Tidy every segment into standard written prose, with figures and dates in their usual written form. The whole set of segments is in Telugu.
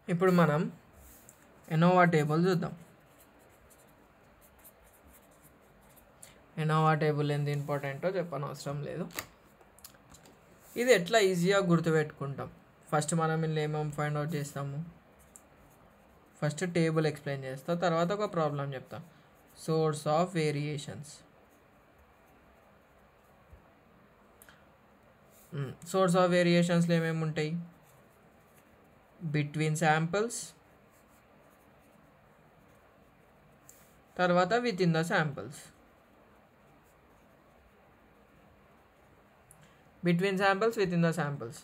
ఇప్పుడు మనం ఎనోవా టేబుల్ చూద్దాం. ఎనోవా టేబుల్ ఎంత ఇంపార్టెంటో చెప్పనవసరం లేదు. ఇది ఎట్లా ఈజీగా గుర్తుపెట్టుకుంటాం. ఫస్ట్ మనం ఇందులో ఏమేమి ఫైండ్ అవుట్ చేస్తాము. ఫస్ట్ టేబుల్ ఎక్స్ప్లెయిన్ చేస్తా, తర్వాత ఒక ప్రాబ్లం చెప్తా. Source of variations. Source of వేరియేషన్స్లో ఏమేమి ఉంటాయి? బిట్వీన్ శాంపిల్స్, తర్వాత with in the samples. Between samples, with in the samples.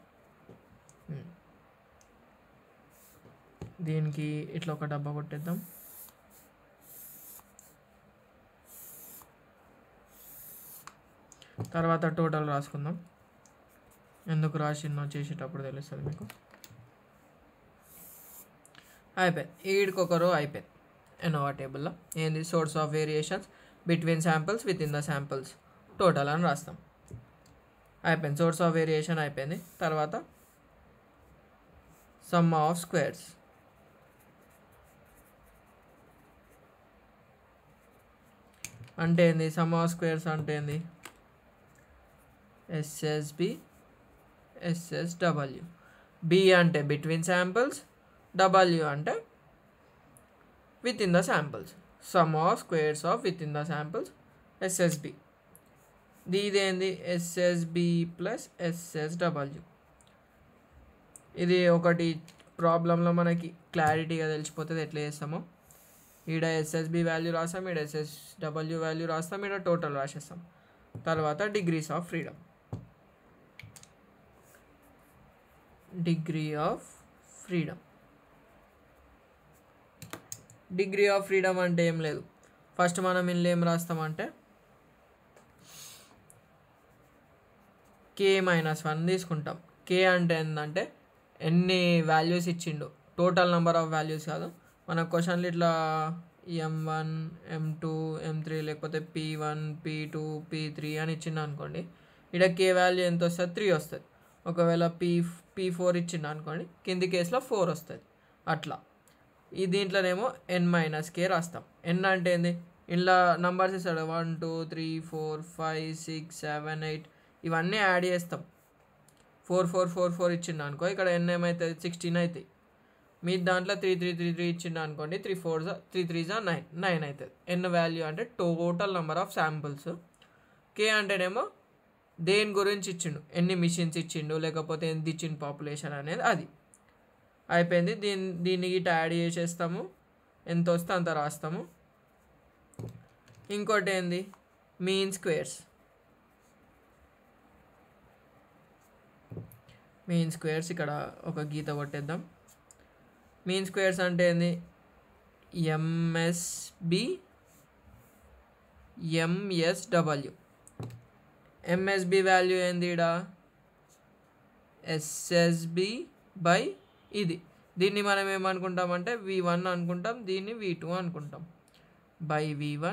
దీనికి ఇట్లా ఒక డబ్బా కొట్టేద్దాం. తర్వాత టోటల్ రాసుకుందాం. ఎందుకు రాసిందో చేసేటప్పుడు తెలుస్తుంది మీకు. అయిపోయింది. ఈడికి ఒక రో అయిపోయింది ఎనోవా టేబుల్లో. ఏంది? Source of variations, between samples, with in the samples, total అని రాస్తాం. అయిపోయింది. సోర్స్ ఆఫ్ వేరియేషన్ అయిపోయింది. తర్వాత సమ్ ఆఫ్ స్క్వేర్స్. అంటే ఏంది? సమ్ ఆఫ్ స్క్వేర్స్ అంటే ఏంది? SSB, SSW. బి అంటే బిట్వీన్ శాంపిల్స్, డబ్ల్యూ అంటే with in the samples. Sum of squares of with in the samples, SSB. ఇదేంది? SSB plus SSW. ఇది ఒకటి ప్రాబ్లంలో మనకి క్లారిటీగా తెలిసిపోతుంది ఎట్లా చేస్తామో. ఈడ ఎస్ఎస్బి వాల్యూ రాస్తాం, ఈడ ఎస్ఎస్డబ్ల్యూ వాల్యూ రాస్తాం, ఈడ టోటల్ రాసేస్తాం. తర్వాత degrees of freedom. Degree of freedom. Degree of freedom అంటే ఏం లేదు. ఫస్ట్ మనం ఇందులో ఏం రాస్తామంటే k-1 తీసుకుంటాం. k అంటే ఏంటంటే ఎన్ని వాల్యూస్ ఇచ్చిండు, టోటల్ నెంబర్ ఆఫ్ వాల్యూస్ కాదు. మన క్వశ్చన్లు ఇట్లా m1, m2, m3 లేకపోతే p1, p2, p3 అని ఇచ్చిండు అనుకోండి. ఇక్కడ k వాల్యూ ఎంత వస్తుంది? 3 వస్తుంది. ఒకవేళ p4 ఇచ్చిండు అనుకోండి, కింది కేసులో 4 వస్తుంది. అట్లా ఈ దీంట్లోనేమో n-k రాస్తాం. n అంటే ఏంది? ఇలా నంబర్స్ ఇస్తాడు 1 2 3 4 5 6 7 8 ఇవన్నీ యాడ్ చేస్తాం. 4 4 4 4 ఇచ్చిండు అనుకో, ఇక్కడ n ఏమవుతుంది? 16 అవుతాయి. మీ దాంట్లో 3 3 3 3 ఇచ్చిండు అనుకోండి, 3 3 9 9 అవుతుంది. n వాల్యూ అంటే total number of samples. k అంటేనేమో దేని గురించి ఇచ్చిండు, ఎన్ని మిషన్స్ ఇచ్చిండు, లేకపోతే ఎంత ఇచ్చిండు పాపులేషన్ అనేది, అది అయిపోయింది. దీన్ని గిట్ట యాడ్ చేసేస్తాము, ఎంత వస్తే అంత రాస్తాము. ఇంకోటి ఏంది? Mean squares. మీన్ స్క్వేర్స్ ఇక్కడ ఒక గీత కొట్టేద్దాం. మీన్ స్క్వేర్స్ అంటే ఏంది? MSB, MSW. ఎంఎస్బి వాల్యూ ఏంది? ఇక్కడ ఎస్ఎస్బి బై ఇది. దీన్ని మనం ఏమనుకుంటామంటే v1 అనుకుంటాం, దీన్ని v2 అనుకుంటాం. By v1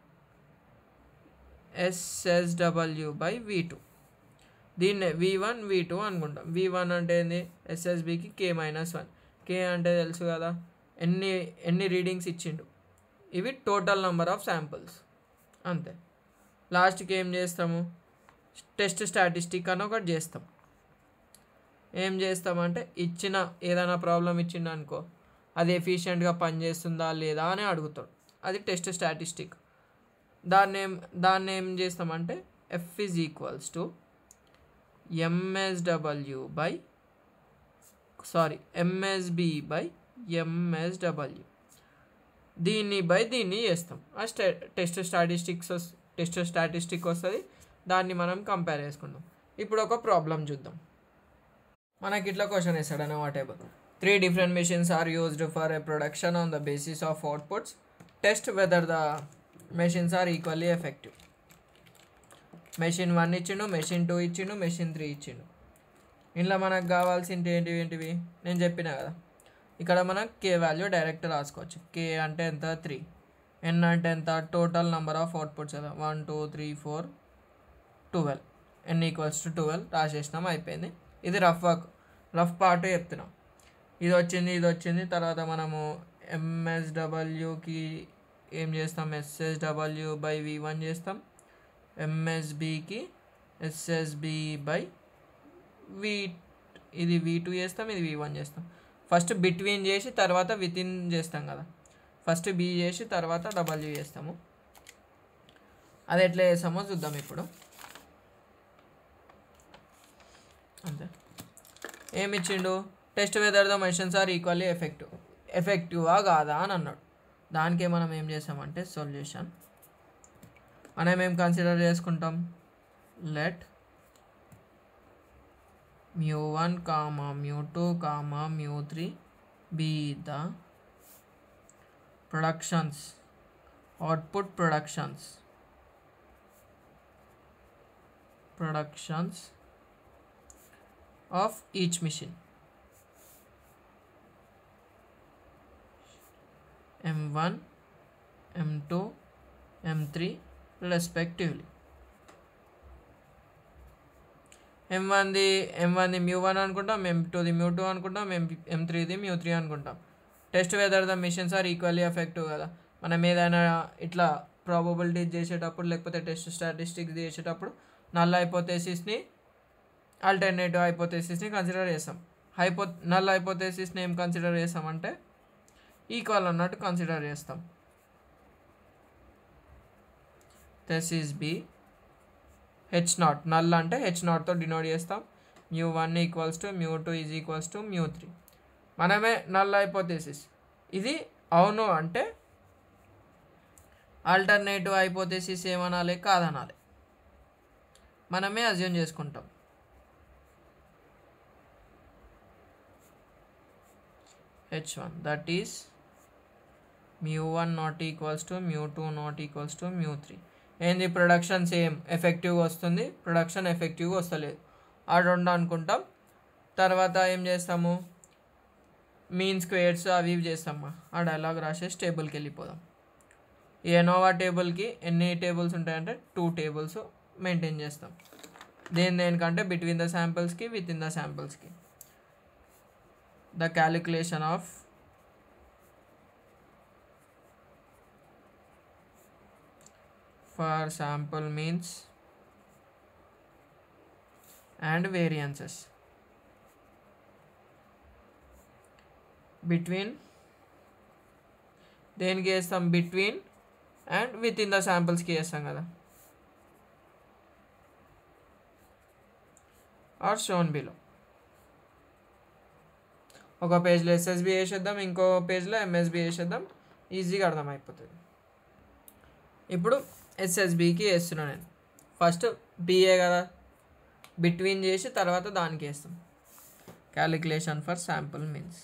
SSW by v2. దీన్నే v1 v2 అనుకుంటాం. v1 అంటే ఏంది? ఎస్ఎస్బికి k-1. k అంటే తెలుసు కదా, ఎన్ని రీడింగ్స్ ఇచ్చిండు. ఇవి టోటల్ నెంబర్ ఆఫ్ శాంపుల్స్, అంతే. లాస్ట్కి ఏం చేస్తాము? టెస్ట్ స్టాటిస్టిక్ అని ఒకటి చేస్తాం. ఏం చేస్తామంటే ఇచ్చిన ఏదైనా ప్రాబ్లం ఇచ్చిండు అనుకో, అది ఎఫిషియెంట్గా పనిచేస్తుందా లేదా అని అడుగుతాడు. అది టెస్ట్ స్టాటిస్టిక్. దాన్ని ఏం చేస్తామంటే f is equals to MSB by MSW. దీన్ని చేస్తాం. ఆ టెస్ట్ స్టాటిస్టిక్ వస్తుంది. దాన్ని మనం కంపేర్ చేసుకుందాం. ఇప్పుడు ఒక ప్రాబ్లం చూద్దాం. మనకి ఇట్లా క్వశ్చన్ వేస్తాడు ANOVA table. 3 different machines are used for a production on the basis of outputs. Test whether the machines are equally effective. Machine 1 ఇచ్చిండు, మెషిన్ 2 ఇచ్చిండు, మెషిన్ 3 ఇచ్చిండు. ఇంట్లో మనకు కావాల్సింది ఏంటివి నేను చెప్పిన కదా. ఇక్కడ మనం k వాల్యూ డైరెక్ట్ రాసుకోవచ్చు. k అంటే ఎంత? 3. n అంటే ఎంత? టోటల్ నెంబర్ ఆఫ్ అవుట్పుట్స్ కదా, 1 2 3 4 12. n ఈక్వల్స్ టు 12 రాసేసినాం, అయిపోయింది. ఇది రఫ్ పార్ట్ చెప్తున్నాం. ఇది వచ్చింది. తర్వాత మనము ఎంఎస్డబ్ల్యూకి ఏం చేస్తాం, ఎస్ఎస్డబ్ల్యూ బై V1 చేస్తాం. ఎంఎస్బికి ఎస్ఎస్బి బై ఇది V2 చేస్తాం, ఇది V1 చేస్తాం. ఫస్ట్ బిట్వీన్ చేసి తర్వాత వితిన్ చేస్తాం కదా. ఫస్ట్ బి చేసి తర్వాత డబ్ల్యూ చేస్తాము. అది ఎట్లా చేస్తామో చూద్దాం ఇప్పుడు. అంతే. ఏమి ఇచ్చిండు, test whether the machines are equally ఎఫెక్టివా కాదా అని అన్నాడు. దానికే మనం ఏం చేస్తామంటే సొల్యూషన్ మనం ఏం కన్సిడర్ చేసుకుంటాం, let μ1, μ2, μ3 be the output productions of each machine. M1, M2, M3 respectively. M1ది μ1 అనుకుంటాం, M2ది μ2 అనుకుంటాం, M3ది μ3 అనుకుంటాం. Test whether the machines are equally effective కదా. మనం ఏదైనా ఇట్లా ప్రాబబిలిటీస్ చేసేటప్పుడు లేకపోతే టెస్ట్ స్టాటిస్టిక్స్ చేసేటప్పుడు నల్ హైపోథెసిస్ని ఆల్టర్నేటివ్ హైపోథెసిస్ని కన్సిడర్ చేస్తాం. నల్ హైపోథెసిస్ని ఏం కన్సిడర్ చేస్తామంటే ఈక్వల్ అన్నట్టు కన్సిడర్ చేస్తాం. This is B. H0 null అంటే H0తో డినోట్ చేస్తాం. μ1 equals to μ2 is equals to μ3. మనమే నల్ హైపోథెసిస్ ఇది అవును అంటే ఆల్టర్నేటివ్ హైపోథెసిస్ ఏమనాలి, కాదనాలి. మనమే అజ్యూమ్ చేసుకుంటాం. H1 that is μ1 not equals to μ2 not equals to μ3. ఏంది, ప్రొడక్షన్ సేమ్ ఎఫెక్టివ్గా వస్తుంది, ప్రొడక్షన్ ఎఫెక్టివ్గా వస్తలేదు. ఆ రెండు అనుకుంటాం. తర్వాత ఏం చేస్తాము, మీన్ స్క్వేర్స్ అవి ఇవి చేస్తామా. ఆ డైలాగ్ రాసేసి టేబుల్కి వెళ్ళిపోదాం. ఈ ఎనోవా టేబుల్కి ఎన్ని టేబుల్స్ ఉంటాయంటే 2 టేబుల్స్ మెయింటైన్ చేస్తాం. దేనికంటే బిట్వీన్ ద శాంపిల్స్కి విత్ ఇన్ ద శాంపిల్స్కి. The calculation of for sample means and variances between దేనికి వేస్తాం, between and with in the శాంపిల్స్కి వేస్తాం కదా. Are shown below. ఒక పేజ్లో ఎస్ఎస్బి వేసేద్దాం, ఇంకో పేజ్లో ఎంఎస్బి వేసేద్దాం, ఈజీగా అర్థమైపోతుంది. ఇప్పుడు ఎస్ఎస్బికి వేస్తున్నాను నేను. ఫస్ట్ బిఏ కదా, బిట్వీన్ చేసి తర్వాత దానికి వేస్తాం. Calculation for sample means.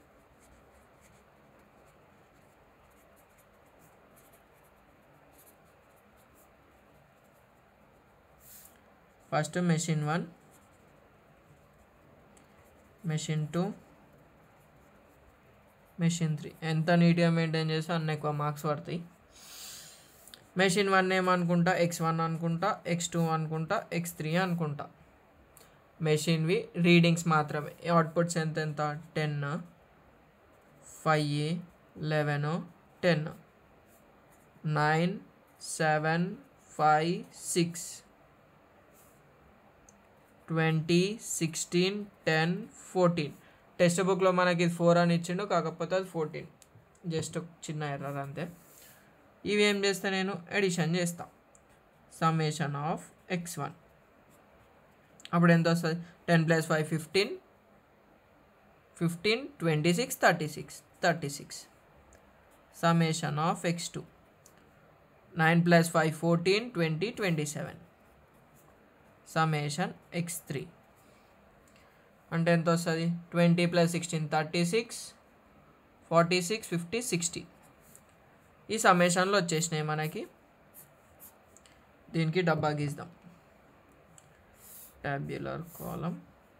First machine 1, machine 2, machine 3. ఎంత నీట్గా మెయింటైన్ చేస్తే అన్ని ఎక్కువ మార్క్స్ పడతాయి. మెషిన్ 1 ఏమనుకుంటా, X1 అనుకుంటా, X2 అనుకుంటా, X3 అనుకుంటా. మెషిన్వి రీడింగ్స్ మాత్రమే. అవుట్పుట్స్ ఎంత 10, 5, 11, 10, 9, 7, 5, 6, 20, 16, 10, 14. టెక్స్ట్ బుక్లో మనకి 4 అని ఇచ్చిండు, కాకపోతే అది 14. జస్ట్ చిన్న ఎర్రర్ అంతే. ఇవి ఏం చేస్తా, నేను ఎడిషన్ చేస్తా. సమ్మేషన్ ఆఫ్ X1 అప్పుడు ఎంత వస్తుంది, 10 + 5 15, 15, 26, 36. Summation of X2 9 + 5 14, 20, 27. Summation X3 అంటే ఎంత వస్తుంది, 20 + 16 36, 46, 50, 60. ఈ సమ్మేషన్లో వచ్చేసినాయి మనకి. దీనికి డబ్బా గీద్దాం. ట్యాబ్యులర్ కాలం,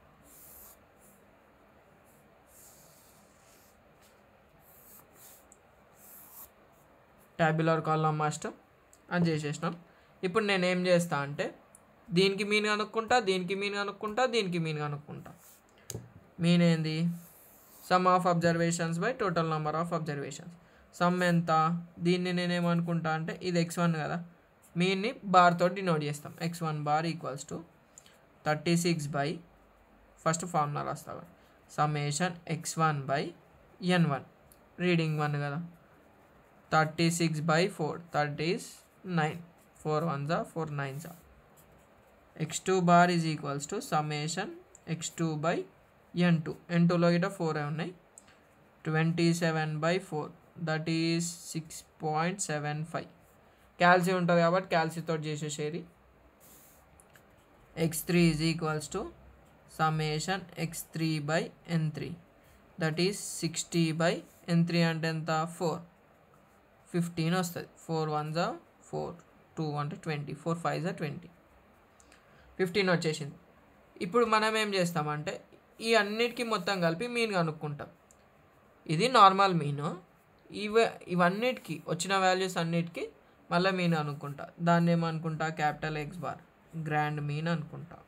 ట్యాబ్యులర్ కాలం మాస్టర్ అని చేసేసినాం. ఇప్పుడు నేను ఏం చేస్తా అంటే దీనికి మీన్ కనుక్కుంటా, దీనికి మీన్ కనుక్కుంటా, దీనికి మీన్ కనుక్కుంటా. మీన్ ఏంది, sum of observations by total number of observations. Sum ఎంత, దీన్ని నేనేమనుకుంటా అంటే ఇది x1 కదా, మీన్ని బార్ తోటి డినోట్ చేస్తాం. x1 bar equals to 36 by first formula రాస్తాను, summation x1 by n1 reading 1 కదా, 36 by 4 that is 9, 4 1s are 4 9s are. x2 bar is equals to summation x2 by n2, n2లో ఇట 4 ఉన్నాయి, 27 by 4 that is 6.75. క్యాల్సి ఉంటుంది కాబట్టి క్యాల్సితో చేసేసేది. x3 is equals to summation x3 by n3 that is 60 by n3 అంటే ఎంత 4, 15 వస్తుంది. 4 1s are 4, 2 అంటే 20, 4 5s are 20, 15 వచ్చేసింది. ఇప్పుడు మనం ఏం చేస్తామంటే ఈ అన్నిటికీ మొత్తం కలిపి మీన్ కనుక్కుంటాం. ఇది నార్మల్ మీను, ఇవన్నిటికీ వచ్చిన వాల్యూస్ అన్నిటికీ మళ్ళీ మీన్ అనుకుంటా. దాన్ని ఏమనుకుంటా, capital X bar grand mean అనుకుంటా.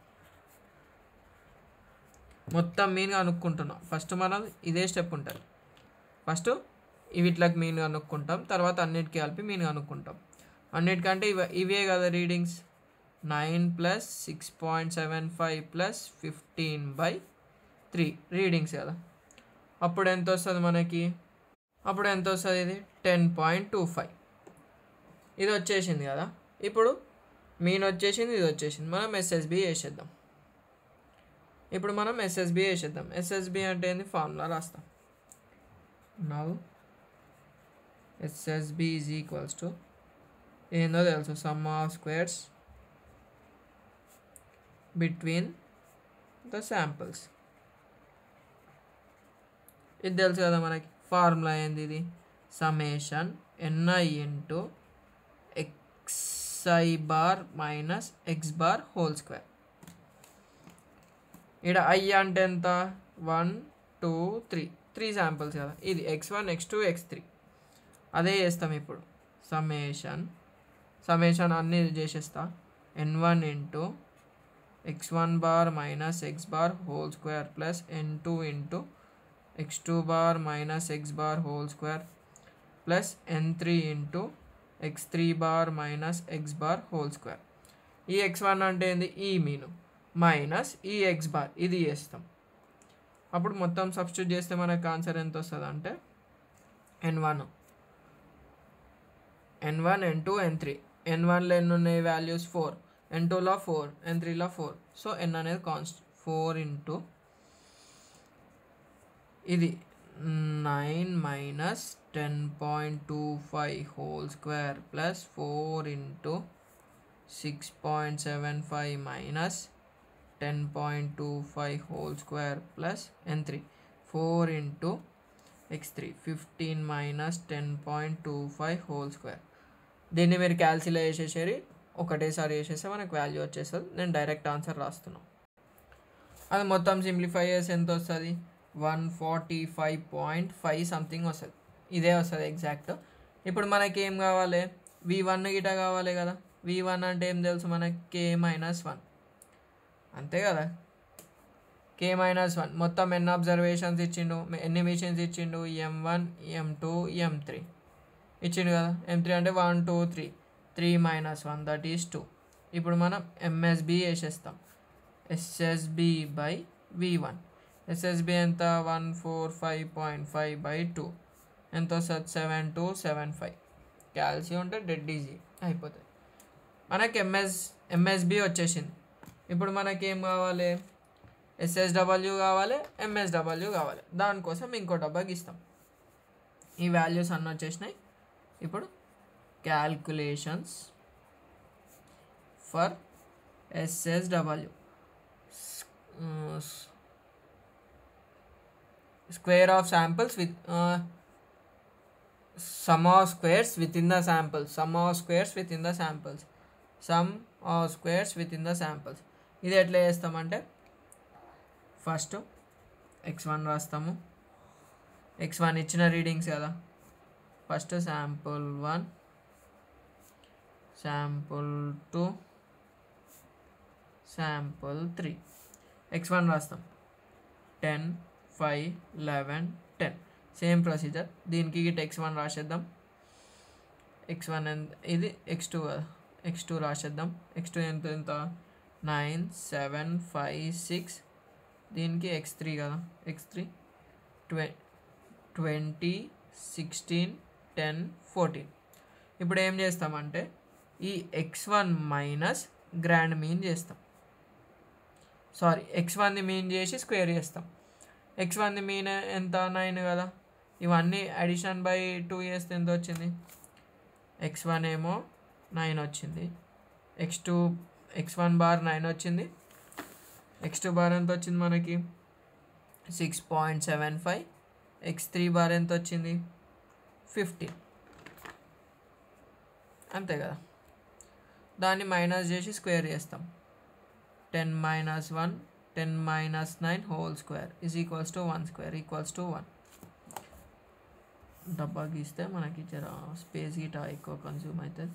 మొత్తం మీన్ అనుకుంటున్నాం. ఫస్ట్ మనం ఇదే స్టెప్ ఉంటుంది. ఫస్ట్ వీటికి మీన్ కనుక్కుంటాం, తర్వాత అన్నిటికీ కలిపి మీన్ కనుక్కుంటాం. అన్నిటికంటే ఇవే కదా రీడింగ్స్, 9 + 6.75 + 15/3 రీడింగ్స్ కదా. అప్పుడు ఎంత వస్తుంది మనకి, అప్పుడు ఎంత వస్తుంది, ఇది 10.25. ఇది వచ్చేసింది కదా. ఇప్పుడు మీన్ వచ్చేసింది, ఇది వచ్చేసింది. మనం ఎస్ఎస్బి వేసేద్దాం. ఇప్పుడు మనం ఎస్ఎస్బి వేసేద్దాం. ఎస్ఎస్బి అంటే ఏంది, ఫార్ములా రాస్తాం. Now SSB is equals to ఏందో తెలుసు, sum of squares between the samples. ఇది తెలుసు కదా మనకి. ఫార్ములా ఏంది ఇది, summation ni into xi bar minus x bar whole square. ఇక్కడ i అంటే ఎంత, 1 2 3 శాంపిల్స్ కదా. ఇది x1 x2 x3 అదే చేస్తాం ఇప్పుడు. సమ్మేషన్ అన్నీ చేసేస్తా, n1 into x1 bar minus x bar whole square plus n2 into x2 bar minus x bar whole square plus n3 into x3 bar minus x bar whole square. ఈ x1 అంటే ఏంది, ఈ మీను మైనస్ ఈ x బార్, ఇది చేస్తాం. అప్పుడు మొత్తం సబ్స్టిట్యూట్ చేస్తే మనకు ఆన్సర్ ఎంత వస్తుంది అంటే n1 n2 n3. n1లో ఎన్ని ఉన్నాయి వాల్యూస్, 4, n2లో 4, n3లో 4. సో n అనేది కాన్స్టెంట్. 4 ఇంటూ ఇది 9 minus 10.25 whole square plus 4 into 6.75 minus 10.25 whole square plus n3 4 into x3 15 minus 10.25 whole square. దీన్ని మీరు క్యాల్సిలో వేసేసేది, ఒకటేసారి వేసేస్తే మనకు వాల్యూ వచ్చేస్తుంది. నేను డైరెక్ట్ ఆన్సర్ రాస్తున్నాను. అది మొత్తం సింప్లిఫై చేసి ఎంత వస్తుంది, 145.5 సంథింగ్ వస్తుంది. ఇదే వస్తుంది ఎగ్జాక్ట్. ఇప్పుడు మనకి ఏం కావాలి, v1 గిట కావాలి కదా. v1 అంటే ఏం తెలుసు మనకి, k-1 అంతే కదా. k-1 మొత్తం ఎన్ని అబ్జర్వేషన్స్ ఇచ్చిండు, ఎన్ని మిషన్స్ ఇచ్చిండు, m1 m2 m3 ఇచ్చిండు కదా. m3 అంటే 1 2 3, 3 - 1 దట్ ఈస్ 2. ఇప్పుడు మనం ఎంఎస్బి వేసేస్తాం. SSB by v1. ఎస్ఎస్బి ఎంత, 145.5/2 ఎంత వస్తుంది, 7275. క్యాల్సియం ఉంటే డెడ్ ఈజీ అయిపోతుంది. మనకి ఎంఎస్బి వచ్చేసింది. ఇప్పుడు మనకి ఏం కావాలి, ఎస్ఎస్డబ్ల్యూ కావాలి, ఎంఎస్డబ్ల్యూ కావాలి. దానికోసం ఇంకో డబ్బాకి ఇస్తాం. ఈ వాల్యూస్ అన్నీ వచ్చేసినాయి. ఇప్పుడు calculations for SSW, square of samples with sum of squares with in the samples, sum of squares with in the samples, sum of squares with in the samples. ఇది ఎట్లా చేస్తామంటే ఫస్ట్ x1 రాస్తాము. x1 ఇచ్చిన రీడింగ్స్ కదా. First sample 1, sample 2, sample 3. x1 రాస్తాం 10 5 11 10 సేమ్ ప్రొసీజర్. దీనికి ఇటు x1 రాసేద్దాం. x1 ఇది x2 కదా, x2 రాసేద్దాం. x2 ఎంత 9 7 5 6, దీనికి x3 కదా, x3 20 16 10 14. ఇప్పుడు ఏం చేస్తామంటే ఈ x1 మైనస్ గ్రాండ్ మీన్ చేస్తాం. సారీ, x1ని మీన్ చేసి స్క్వేర్ చేస్తాం. x1ని మీన్ ఎంత 9 కదా, ఇవన్నీ అడిషన్ బై 2 చేస్తే ఎంత వచ్చింది? x1 ఏమో 9 వచ్చింది, x1 బార్ 9 వచ్చింది, x2 బార్ ఎంత వచ్చింది మనకి 6.75, x3 బార్ ఎంత వచ్చింది 15. అంతే కదా, దాన్ని మైనస్ చేసి స్క్వేర్ చేస్తాం. 10 minus 1 10 minus 9 whole square is equals to 1 square equals to 1. డబ్బా గీస్తే మనకి జర స్పేస్ గిటా ఎక్కువ కన్జ్యూమ్ అవుతుంది.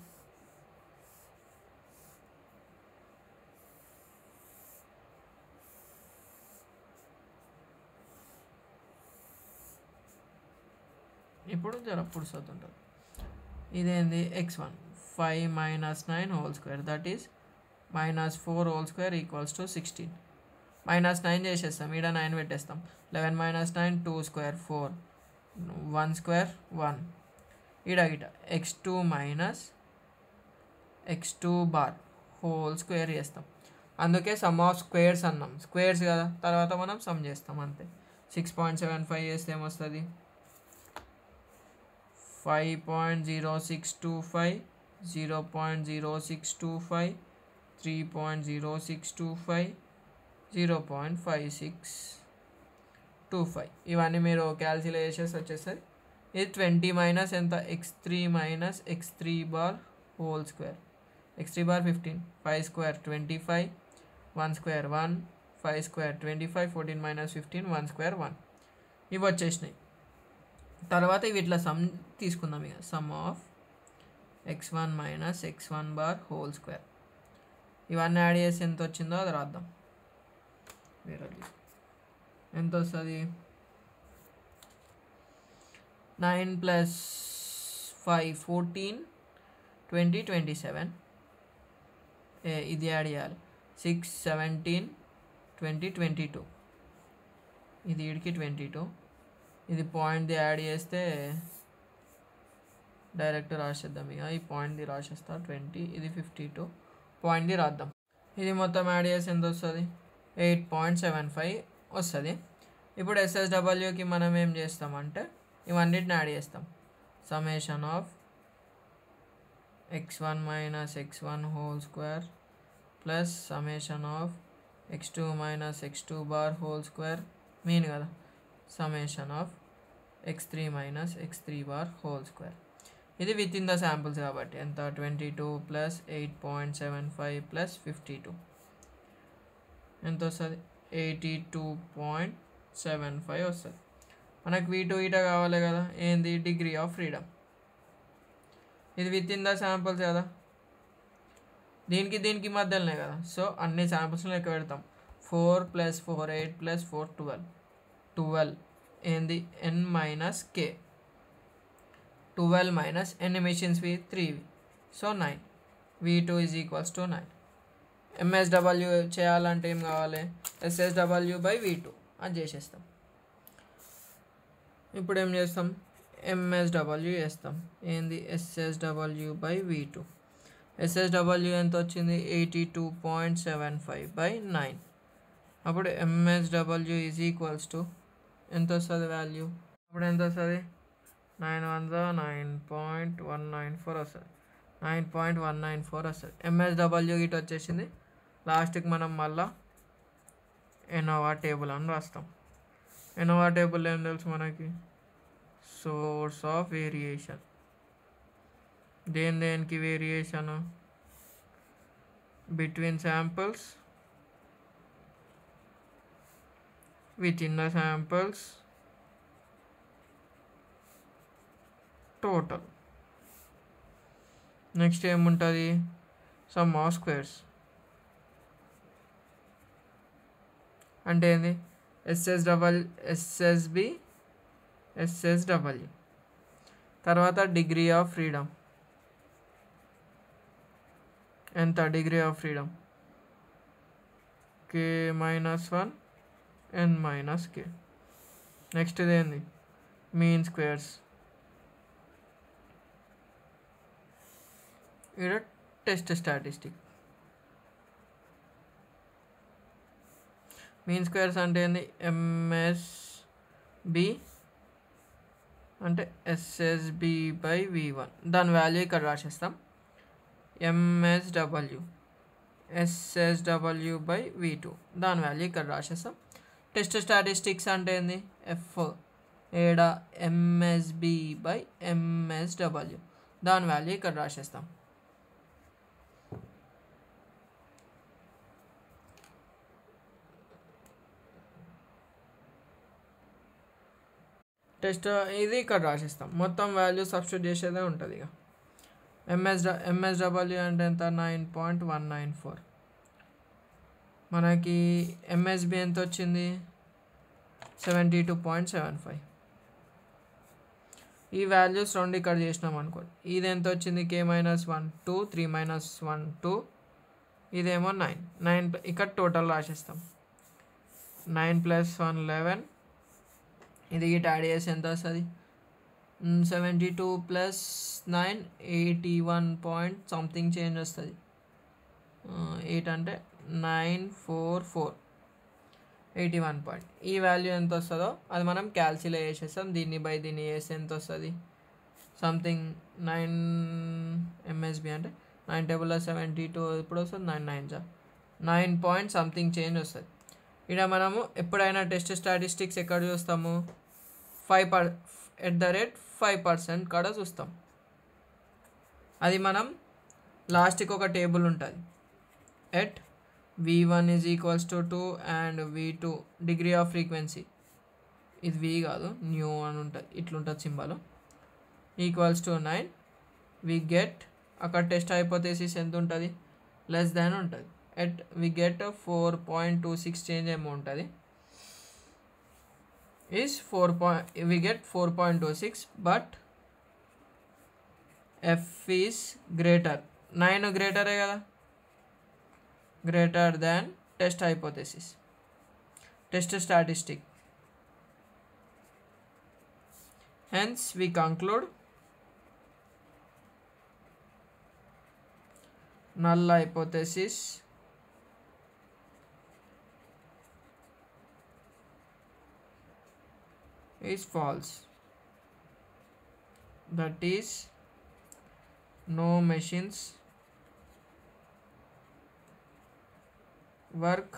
ఇప్పుడు జర పుడుస్తుంటుంది. ఇదేంది x1 5 minus 9 whole square that is minus 4 whole square equals to 16. Minus 9 చేసేస్తాం, ఈడ 9 పెట్టేస్తాం. 11 minus 9 2 square 4, 1 square 1. ఈడ గిట x2 minus x2 bar whole square చేస్తాం. అందుకే సమ్ ఆఫ్ స్క్వేర్స్ అన్నాం, స్క్వేర్స్ కదా, తర్వాత మనం సమ్ చేస్తాం అంతే. 6.75 చేస్తే ఏమొస్తుంది 5.0625 0.0625 3.0625 0.5625. ఇవన్నీ మీరు క్యాల్కులేషన్స్ వచ్చేసరి ఇది 20 మైనస్ ఎంత x3 minus x3 bar whole square, x3 bar 15, 5 square 25, 1 square 1, 5 square 25, 14 minus 15 1 square 1. ఇవి వచ్చేసినాయి. తర్వాత ఇవి ఇట్లా సమ్ తీసుకుందాం. ఇక sum of x1 minus x1 bar whole square, ఇవన్నీ యాడ్ చేసి ఎంత వచ్చిందో అది రాద్దాం. వేరే ఎంత వస్తుంది 9 + 5 14 20 27. ఇది యాడ్ చేయాలి 6 17 20 22. ఇది ఇడికి 22. ఇది పాయింట్ది యాడ్ చేస్తే డైరెక్ట్ రాసేద్దాం. ఇక ఈ పాయింట్ది రాసేస్తా 20, ఇది 52. పాయింట్ది రాద్దాం. ఇది మొత్తం యాడ్ చేసి ఎంత వస్తుంది 8.75 వస్తుంది. ఇప్పుడు SSWకి మనం ఏం చేస్తామంటే ఇవన్నిటిని యాడ్ చేస్తాం. Summation of x1 minus x1 whole square plus summation of x2 minus x2 bar whole square mean కదా, summation of x3 minus x3 bar whole square. ఇది విత్ ఇన్ ద శాంపుల్స్ కాబట్టి ఎంత 22 ప్లస్ 8.75 ప్లస్ 52 ఎంత వస్తుంది 82.75 వస్తుంది. మనకు V2 ఈట కావాలి కదా, ఏంది డిగ్రీ ఆఫ్ ఫ్రీడమ్. ఇది విత్ ఇన్ ద శాంపుల్స్ కదా, దీనికి మధ్యలోనే కదా. సో అన్ని శాంపుల్స్లో లెక్క పెడతాం. 4 + 4 8 + 4 12 ఏంది n మైనస్ k, 12 మైనస్ ఎన్ని machines 3, so 9. V2 is equals to 9. MSW చేయాలంటే ఏం కావాలి SSW బై V2 అది చేసేస్తాం. ఇప్పుడు ఏం చేస్తాం MSW చేస్తాం. ఏంది SSW బై V2. SSW ఎంత వచ్చింది 82.75 బై 9. అప్పుడు MSW ఈజ్ ఈక్వల్స్ టు ఎంత వస్తుంది వాల్యూ, అప్పుడు ఎంత వస్తుంది 9.194 వస్తుంది, 9.194 వస్తుంది. MSW ఇటు వచ్చేసింది. లాస్ట్కి మనం మళ్ళా ఎనోవా టేబుల్ అని రాస్తాం. ఎనోవా టేబుల్ ఏం తెలుసు మనకి, సోర్స్ ఆఫ్ వేరియేషన్. దేనికి variation between samples, with in the samples, total. Next ఏముంటుంది సమ్ ఆఫ్ స్క్వేర్స్. అంటే ఏంది ఎస్ఎస్బి ఎస్ఎస్డబ్ల్యూ. తర్వాత డిగ్రీ ఆఫ్ ఫ్రీడమ్ ఎంత? Degree of freedom k-1 n-k. Next ఇదేంది? Mean squares. ఇక్కడ టెస్ట్ స్టాటిస్టిక్. మీన్ స్క్వేర్స్ అంటే ఏంది? ఎంఎస్బి అంటే ఎస్ఎస్బి బై v1. దాని వాల్యూ ఇక్కడ రాసేస్తాం. MSW SSW by v2. దాని వాల్యూ ఇక్కడ రాసేస్తాం. టెస్ట్ స్టాటిస్టిక్స్ అంటే ఏంది? ఎఫ్ ఏడ ఎంఎస్బి బై ఎంఎస్డబ్ల్యూ. దాని వాల్యూ ఇక్కడ రాసేస్తాం. టెస్ట్ ఇది ఇక్కడ రాసిస్తాం. మొత్తం వాల్యూ సబ్స్టిట్యూట్ చేసేదే ఉంటుంది. ఇక ఎంఎస్డబ్ల్యూ అంటే ఎంత? 9.194. మనకి ఎంఎస్బి ఎంత వచ్చింది? 72.75. ఈ వాల్యూస్ రెండు ఇక్కడ చేసినాం అనుకోండి. ఇది ఎంత వచ్చింది? k-1 2 3 -1 2. ఇదేమో 9 ఇక్కడ టోటల్ రాసేస్తాం. 9 + 1 11. ఇది ఇటు యాడ్ చేసి ఎంత వస్తుంది? 72 + 9 81 పాయింట్ సంథింగ్ చేంజ్ వస్తుంది. 8 అంటే 944 81 పాయింట్. ఈ వాల్యూ ఎంత వస్తుందో అది మనం క్యాల్కులేట్ చేసేస్తాం. దీన్ని బై దీన్ని చేస్తే ఎంత వస్తుంది? సంథింగ్ 9 ఎంఎస్బి అంటే 9 × 72 ఇప్పుడు వస్తుంది 9 పాయింట్ సంథింగ్ చేంజ్ వస్తుంది. ఇక్కడ మనము ఎప్పుడైనా టెస్ట్ స్టాటిస్టిక్స్ ఎక్కడ చూస్తాము? 5% కాడ చూస్తాం. అది మనం లాస్ట్కి ఒక టేబుల్ ఉంటుంది. At v1 = 2 and v2 degree of frequency. ఇది v కాదు, న్యూ అని ఉంటుంది. ఇట్లుంటుంది సింబల్. =9. వి గెట్ అక్కడ టెస్ట్ హైపోథెసిస్ ఎంత ఉంటుంది? లెస్ దాన్ ఉంటుంది. ఎట్ వి గెట్ 4.26 చేంజ్ ఏమో ఉంటుంది. we get 4.26, but f is greater. 9 greater కదా, greater than test hypothesis, test statistic. Hence we conclude null hypothesis is false. That is, no machines work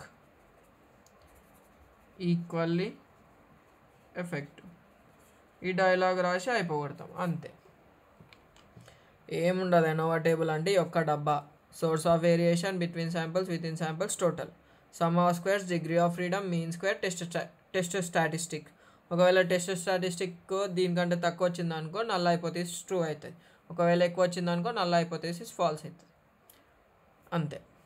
equally effective. ఈ డైలాగ్ రాసి అయిపోగొడతాం అంతే. ఏముండదు ఎనోవా టేబుల్ అంటే ఒక్క డబ్బా. Source of variation between samples, with in samples, total sum of squares, degree of freedom, mean square, test statistic. ఒకవేళ టెస్ట్ స్టాటిస్టిక్ దీనికంటే తక్కువ వచ్చింది అనుకో నల్ హైపోథెసిస్ ట్రూ అవుతుంది. ఒకవేళ ఎక్కువ వచ్చింది అనుకో నల్ హైపోథెసిస్ ఫాల్స్ అవుతుంది. అంతే.